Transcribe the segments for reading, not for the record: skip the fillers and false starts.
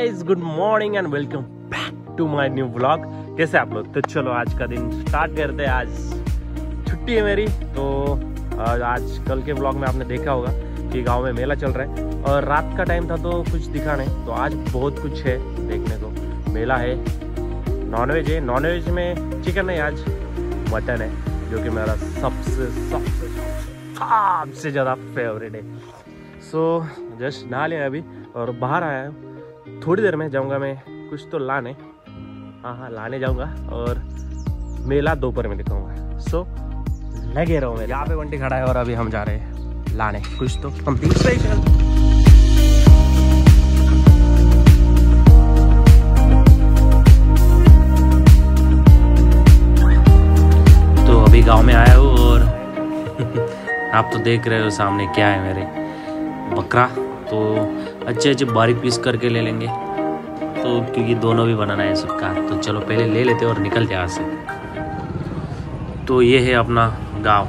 Guys, good morning and welcome back to my new vlog. कैसे आप लोग? तो चलो आज का दिन स्टार्ट करते हैं। आज छुट्टी है मेरी, तो आज कल के व्लॉग में आपने देखा होगा कि गांव में मेला चल रहा है और रात का टाइम था तो कुछ दिखा नहीं। तो आज बहुत कुछ है देखने को। मेला है, नॉनवेज है। नॉनवेज में चिकन नहीं, आज मटन है, जो कि मेरा सबसे ज़्यादा फेवरेट है। सो जस्ट नहा लिया अभी और बाहर आया हूँ। थोड़ी देर में जाऊंगा मैं कुछ तो लाने। हाँ, लाने जाऊंगा और मेला दोपहर में दिखाऊंगा। सो लगे रहो। मेरे यहाँ पे बंटी खड़ा है और अभी हम जा रहे हैं लाने कुछ तो समथिंग स्पेशल। तो अभी गांव में आया हूँ और आप तो देख रहे हो सामने क्या है मेरे बकरा। तो अच्छे बारीक पीस करके ले लेंगे, तो क्योंकि दोनों भी बनाना है सबका। तो चलो पहले ले लेते और निकलते यहाँ से। तो ये है अपना गांव।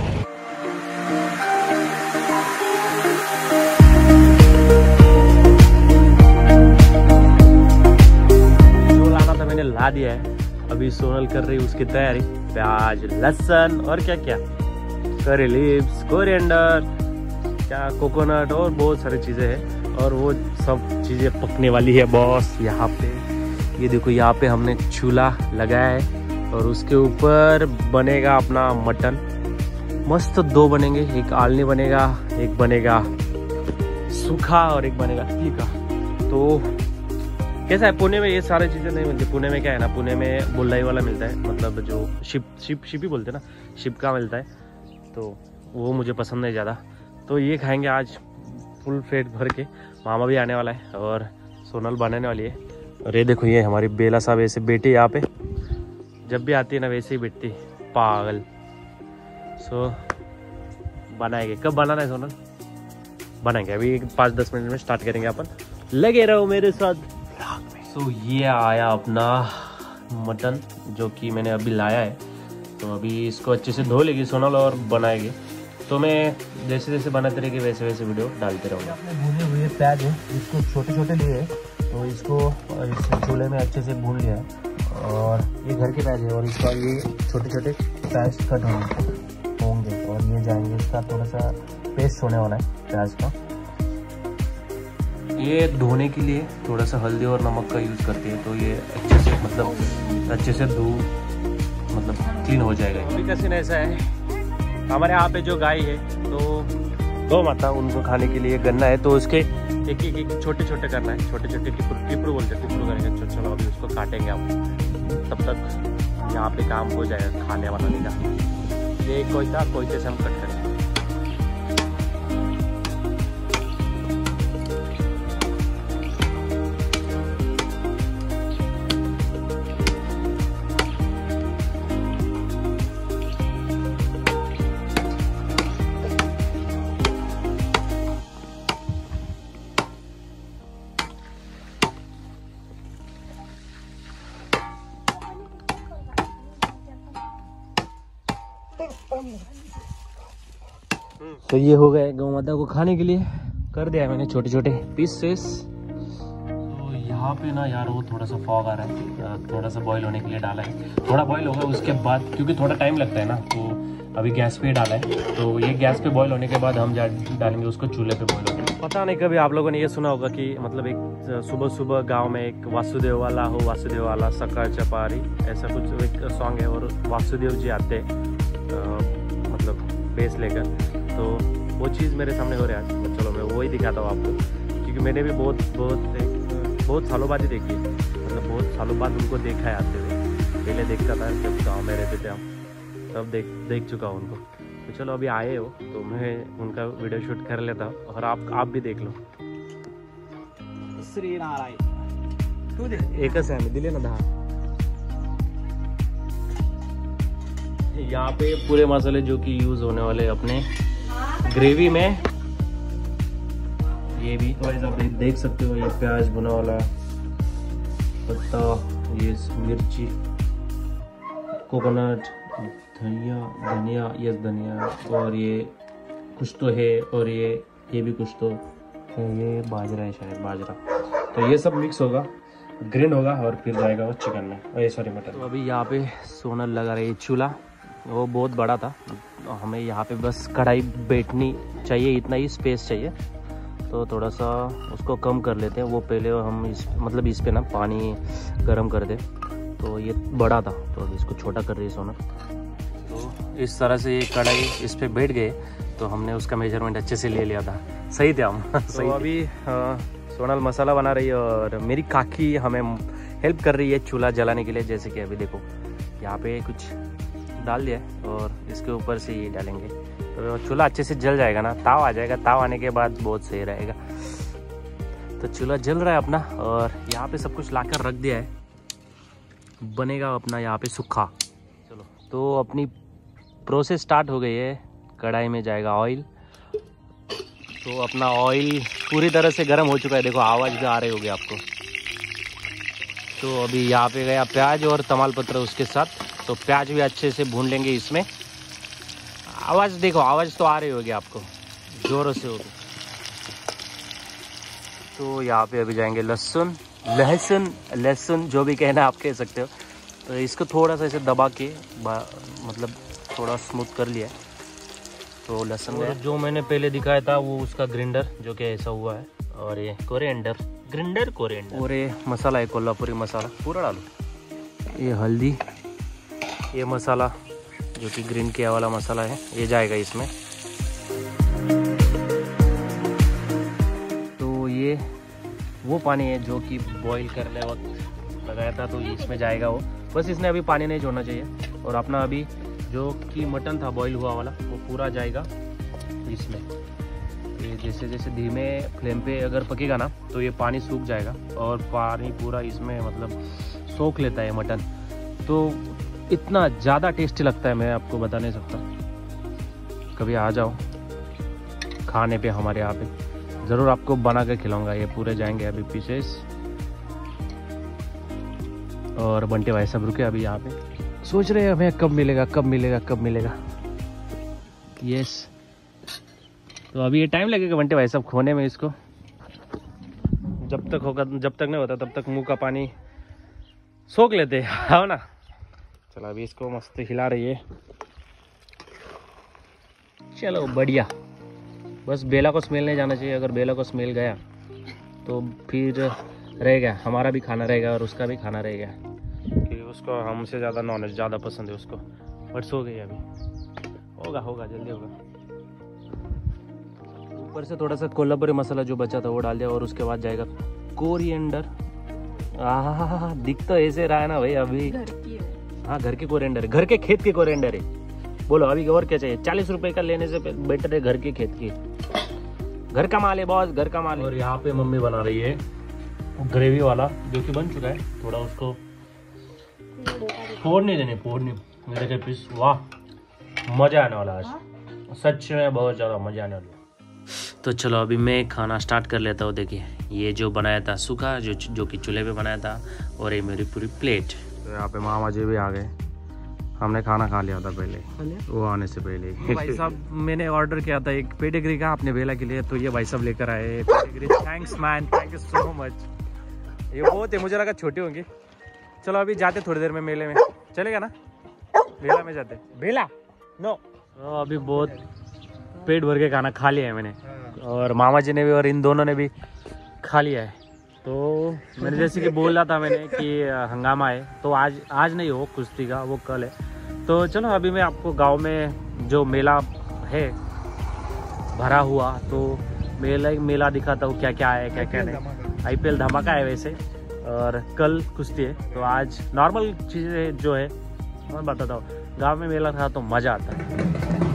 जो लाना था मैंने ला दिया है। अभी सोनल कर रही है उसकी तैयारी। प्याज, लहसुन और क्या क्या, करी लीव्स, कोरिएंडर, क्या कोकोनट और बहुत सारी चीज़ें हैं। और वो सब चीज़ें पकने वाली है बॉस। यहाँ पे ये देखो, यहाँ पे हमने चूल्हा लगाया है और उसके ऊपर बनेगा अपना मटन। मस्त दो बनेंगे, एक आलनी बनेगा, एक बनेगा सूखा और एक बनेगा तीखा। तो कैसा है, पुणे में ये सारी चीज़ें नहीं मिलती। पुणे में क्या है ना, पुणे में बुल्लाई वाला मिलता है, मतलब जो शिप ही बोलते हैं ना, शिप का मिलता है। तो वो मुझे पसंद नहीं ज़्यादा। तो ये खाएंगे आज फुल पेट भर के। मामा भी आने वाला है और सोनल बनाने वाली है। और ये देखो, ये हमारी बेला साहब ऐसे बेटी यहाँ पे जब भी आती है ना वैसे ही बैठती पागल। सो बनाएंगे। कब बनाना है सोनल? बनाएंगे अभी 5-10 मिनट में स्टार्ट करेंगे अपन। लगे रहो मेरे साथ। सो ये आया अपना मटन जो कि मैंने अभी लाया है। तो अभी इसको अच्छे से धो लेगी सोनल और बनाएगी। तो मैं जैसे जैसे बनाते रहेगी वैसे वैसे वीडियो डालते रहूँगा। अपने भुने हुए प्याज है, इसको छोटे छोटे लिए, तो इसको इस चूल्हे में अच्छे से भून लिया है। और ये घर के प्याज है और इसका ये छोटे छोटे प्याज कट होंगे और ये जाएंगे। इसका थोड़ा सा पेस्ट होने वाला है प्याज का। ये धोने के लिए थोड़ा सा हल्दी और नमक का यूज़ करती है, तो ये अच्छे से अच्छे से क्लीन हो जाएगा। अभी का सीन ऐसा है, हमारे यहाँ पे जो गाय है तो गौ माता, उनको खाने के लिए गन्ना है। तो उसके एक छोटे छोटे करना है, छोटे छोटे टिपरू बोलते हैं, टिपरू करेंगे। चलो अभी उसको काटेंगे आप। तब तक यहाँ पे काम हो जाएगा खाने बनाने का। ये कोयते से हम कट करेंगे। तो ये हो गए गौ माता को खाने के लिए। कर दिया मैंने छोटे छोटे पीसेस। तो यहाँ पे ना यार वो थोड़ा सा फॉग आ रहा है, थोड़ा सा बॉईल होने के लिए डाला है। थोड़ा बॉईल होगा उसके बाद, क्योंकि थोड़ा टाइम लगता है ना, तो अभी गैस पे डाला है। तो ये गैस पे बॉईल होने के बाद हम डालेंगे उसको चूल्हे पे बॉईल होने। पता नहीं कभी आप लोगों ने ये सुना होगा कि मतलब एक सुबह सुबह गाँव में एक वासुदेव वाला हो, वासुदेव वाला सका चपारी, ऐसा कुछ एक सॉन्ग है। और वासुदेव जी आते मतलब बेस लेकर। तो वो चीज़ मेरे सामने हो रहा है। तो चलो मैं वही दिखाता हूँ आपको, क्योंकि मैंने भी बहुत सालों बाद ही देखी है। मतलब बहुत सालों बाद उनको देखा है आते हुए। पहले देखता था जब गाँव में रहते थे हम, तब देख चुका हूँ उनको। तो चलो अभी आए हो तो मैं उनका वीडियो शूट कर लेता हूँ और आप भी देख लो। श्री नारायण एकच आहे, दिले ना 10। यहाँ पे पूरे मसाले जो कि यूज होने वाले अपने ग्रेवी में, ये भी तो आप देख सकते हो। ये प्याज भुना वाला, पत्ता, ये मिर्ची, कोकोनट, धनिया, यस धनिया, और ये कुछ तो है, और ये भी कुछ तो है, ये बाजरा है शायद, बाजरा। तो ये सब मिक्स होगा, ग्रिंड होगा और फिर जाएगा वो चिकन में, सॉरी मटन। तो अभी यहाँ पे सोनल लगा रही है चूल्हा, वो बहुत बड़ा था, हमें यहाँ पे बस कढ़ाई बैठनी चाहिए, इतना ही स्पेस चाहिए, तो थोड़ा सा उसको कम कर लेते हैं। वो पहले हम इस पे ना पानी गर्म कर दे, तो ये बड़ा था तो अभी इसको छोटा कर रही है सोनल। तो इस तरह से ये कढ़ाई इस पे बैठ गए, तो हमने उसका मेजरमेंट अच्छे से ले लिया था, सही थे हम। सही। तो अभी सोनल मसाला बना रही है और मेरी काकी हमें हेल्प कर रही है चूल्हा जलाने के लिए। जैसे कि अभी देखो यहाँ पे कुछ डाल दिया है और इसके ऊपर से ये डालेंगे, तो चूल्हा अच्छे से जल जाएगा ना, ताव आ जाएगा, ताव आने के बाद बहुत सही रहेगा। तो चूल्हा जल रहा है अपना और यहाँ पे सब कुछ लाकर रख दिया है, बनेगा अपना यहाँ पे सूखा। चलो तो अपनी प्रोसेस स्टार्ट हो गई है। कढ़ाई में जाएगा ऑयल, तो अपना ऑयल पूरी तरह से गर्म हो चुका है, देखो आवाज़ भी आ रही होगी आपको। तो अभी यहाँ पे गया प्याज और तमालपत्र उसके साथ, तो प्याज भी अच्छे से भून लेंगे इसमें। आवाज़ देखो, आवाज़ तो आ रही होगी आपको, ज़ोरों से होगी। तो यहाँ पे अभी जाएंगे लहसुन जो भी कहना आप कह सकते हो। तो इसको थोड़ा सा ऐसे दबा के मतलब थोड़ा स्मूथ कर लिया। तो लहसुन जो मैंने पहले दिखाया था वो उसका ग्राइंडर जो कि ऐसा हुआ है, और ये कोरिएंडर और ये मसाला है कोल्हापुरी मसाला, पूरा डालो। ये हल्दी, ये मसाला जो कि ग्रीन किया वाला मसाला है, ये जाएगा इसमें। तो ये वो पानी है जो कि बॉईल करने वक्त लगाया था, तो इसमें जाएगा वो, बस इसने अभी पानी नहीं छोड़ना चाहिए। और अपना अभी जो कि मटन था बॉईल हुआ वाला, वो पूरा जाएगा इसमें। ये जैसे जैसे धीमे फ्लेम पे अगर पकेगा ना, तो ये पानी सूख जाएगा और पानी पूरा इसमें मतलब सोख लेता है मटन। तो इतना ज़्यादा टेस्टी लगता है, मैं आपको बता नहीं सकता। कभी आ जाओ खाने पे हमारे यहाँ पे, ज़रूर आपको बना के खिलाऊंगा। ये पूरे जाएंगे अभी पीसेस, और बंटे भाई सब रुके अभी यहाँ पे, सोच रहे हैं हमें कब मिलेगा। यस, तो अभी ये टाइम लगेगा बंटे भाई सब खोने में इसको। जब तक नहीं होता तब तक मुंह का पानी सोख लेते हैं, हो ना। चलो अभी इसको मस्त हिला रही है। चलो बढ़िया, बस बेला को स्मेल नहीं जाना चाहिए। अगर बेला को स्मेल गया तो फिर रहेगा, हमारा भी खाना रहेगा और उसका भी खाना रहेगा, क्योंकि उसको हमसे ज़्यादा नॉनवेज ज़्यादा पसंद है उसको। बट सो गई अभी, होगा जल्दी होगा। ऊपर से थोड़ा सा कोल्हापुरी मसाला जो बचा था वो डाल दिया, और उसके बाद जाएगा कोरिएंडर। दिख तो ऐसे रहा है ना भाई अभी, हाँ घर के कोरिएंडर है, घर के खेत के कोरिएंडर है। बोलो अभी और क्या चाहिए? 40 रुपए का लेने से बेटर है घर के खेत की, घर का माल है बॉस, घर का माल है। और यहाँ पे मम्मी बना रही है ग्रेवी वाला, जो कि बन चुका है। थोड़ा उसको फोड़नी मेरे के पीस। वाह, मजा आने वाला आज, सच में बहुत ज्यादा मजा आने वाला। तो चलो अभी मैं खाना स्टार्ट कर लेता हूँ। देखिए ये जो बनाया था सूखा, जो कि चूल्हे पे बनाया था, और ये मेरी पूरी प्लेट। तो यहाँ पे मामा जी भी आ गए, हमने खाना खा लिया था पहले, वो आने से पहले। भाई साहब मैंने ऑर्डर किया था एक पेडिग्री का अपने बेला के लिए, तो ये भाई साहब लेकर आए Pedigree. Thanks man, thank you so much. ये बहुत है, मुझे लगा छोटी होंगी। चलो अभी जाते थोड़ी देर में मेले में, चलेगा ना? बेला में जाते, बेला नो। तो अभी बहुत पेट भर के खाना खा लिया है मैंने, और मामा जी ने भी और इन दोनों ने भी खा लिया है। तो मैंने जैसे कि बोला था मैंने कि हंगामा है, तो आज नहीं हो कुश्ती का, वो कल है। तो चलो अभी मैं आपको गांव में जो मेला है भरा हुआ, तो मेला दिखाता हूँ क्या क्या है क्या क्या नहीं। IPL धमाका है वैसे, और कल कुश्ती है। तो आज नॉर्मल चीज़ें जो है मैं बताता हूँ। गांव में मेला था तो मज़ा आता है।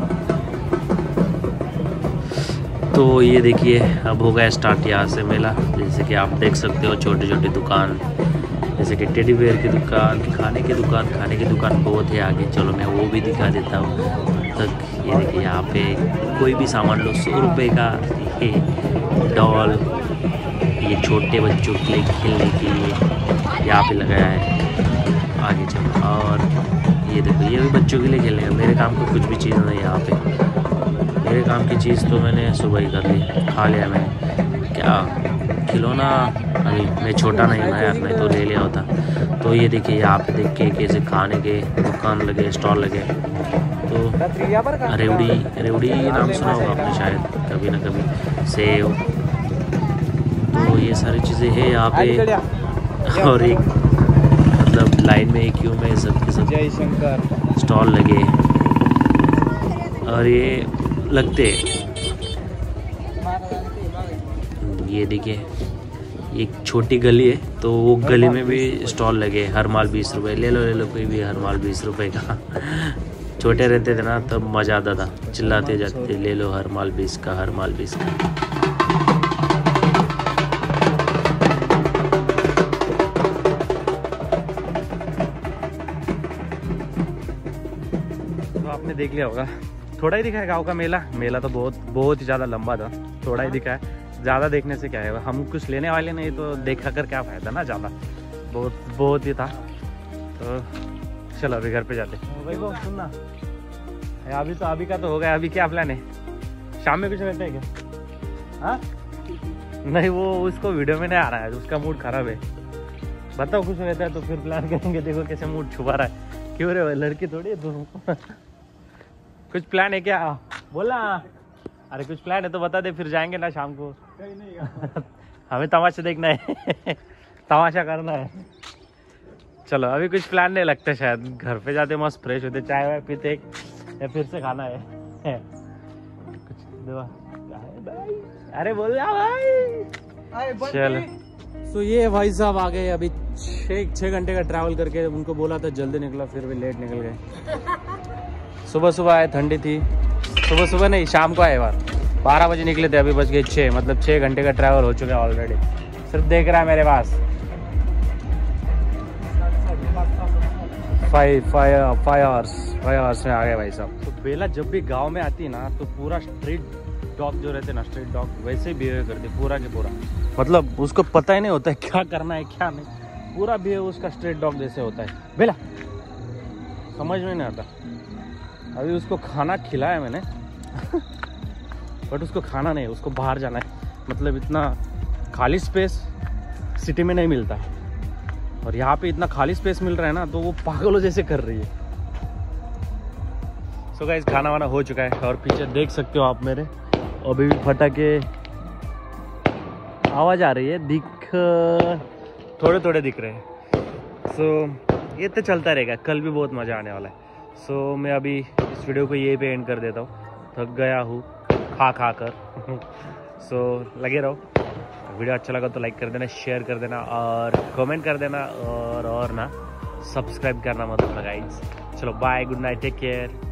तो ये देखिए अब हो गया स्टार्ट यहाँ से मेला। जैसे कि आप देख सकते हो छोटी छोटी दुकान, जैसे कि टेडी बेयर की दुकान, खाने की दुकान बहुत है आगे। चलो मैं वो भी दिखा देता हूँ तक। ये देखिए यहाँ पे कोई भी सामान लो 100 रुपये का ये डॉल, ये छोटे बच्चों के लिए खेलने के लिए यहाँ पे लगाया है। आगे चलो, और ये देखो ये भी बच्चों के लिए खेलने का। मेरे काम की कुछ भी चीज़ नहीं है यहाँ पे। मेरे काम की चीज़ तो मैंने सुबह ही कर ली, खा लिया मैंने। खिलौना अभी मैं छोटा नहीं हूँ यार, नहीं तो ले लिया होता। तो ये देखिए यहाँ पे देख के कैसे खाने के दुकान लगे, स्टॉल लगे। तो रेवड़ी नाम सुना होगा आपने शायद कभी ना कभी, सेव। तो ये सारी चीज़ें हैं यहाँ पे। और एक मतलब लाइन में एक क्यू में सब के सब स्टॉल लगे और ये लगते। ये देखिए एक छोटी गली है, तो वो गली में भी स्टॉल लगे। हर माल 20 रुपये, ले लो कोई भी, हर माल 20 रुपये का। छोटे रहते थे ना तब मज़ा आता था, चिल्लाते जाते ले लो हर माल 20 का, हर माल 20 का। तो आपने देख लिया होगा, थोड़ा ही दिखा है गाँव का मेला तो बहुत ही ज़्यादा लंबा था, थोड़ा ही दिखा है। ज़्यादा देखने से क्या है, हम कुछ लेने वाले नहीं, तो देखा कर क्या फ़ायदा ना, ज़्यादा बहुत ही था। तो चलो अभी घर पे जाते। भाई वो सुनना, अभी का तो हो गया, अभी क्या प्लान है? शाम में कुछ रहता है क्या? हाँ नहीं, वो उसको वीडियो में नहीं आ रहा है, उसका मूड खराब है। बताओ कुछ रहता है तो फिर प्लान करेंगे। देखो कैसे मूड छुपा रहा है, क्यों रे लड़की थोड़ी है तू। कुछ प्लान है क्या? बोला। अरे कुछ प्लान है तो बता दे, फिर जाएंगे ना शाम को। नहीं हमें तमाशा देखना है। तमाशा करना है। चलो अभी कुछ प्लान नहीं लगता, शायद घर पे जाते मस्त फ्रेश होते, चाय वाय पीते, या फिर से खाना है। कुछ दवा। अरे बोल भाई। चलो तो ये भाई साहब आ गए, अभी 6 घंटे का ट्रैवल करके। उनको बोला था जल्दी निकला, फिर भी लेट निकल गए। सुबह आए, ठंडी थी। सुबह नहीं, शाम को आए बार 12 बजे निकले थे, अभी बज गए 6, मतलब 6 घंटे का ट्रैवल हो चुका है ऑलरेडी। सिर्फ देख रहा है मेरे पास 5 आवर्स में आ गए भाई साहब। तो बेला जब भी गांव में आती है ना, तो पूरा स्ट्रीट डॉग जो रहते ना, स्ट्रीट डॉग वैसे बिहेव करती पूरा के पूरा। मतलब उसको पता ही नहीं होता है क्या करना है क्या नहीं, पूरा बिहेव उसका स्ट्रीट डॉग जैसे होता है। बेला समझ में नहीं आता। अभी उसको खाना खिलाया मैंने बट उसको खाना नहीं, उसको बाहर जाना है। मतलब इतना खाली स्पेस सिटी में नहीं मिलता है, और यहाँ पे इतना खाली स्पेस मिल रहा है ना, तो वो पागलों जैसे कर रही है। सो गाइस खाना वाना हो चुका है, और पीछे देख सकते हो आप मेरे अभी भी फटाके आवाज़ आ रही है, थोड़े दिख रहे हैं। सो ये तो चलता रहेगा, कल भी बहुत मज़ा आने वाला है। सो मैं अभी इस वीडियो को यहीं पे एंड कर देता हूँ, थक गया हूँ खा कर। सो लगे रहो। वीडियो अच्छा लगा तो लाइक कर देना, शेयर कर देना और कमेंट कर देना, और ना सब्सक्राइब करना मत भूलना गाइस। चलो bye, good night, take care.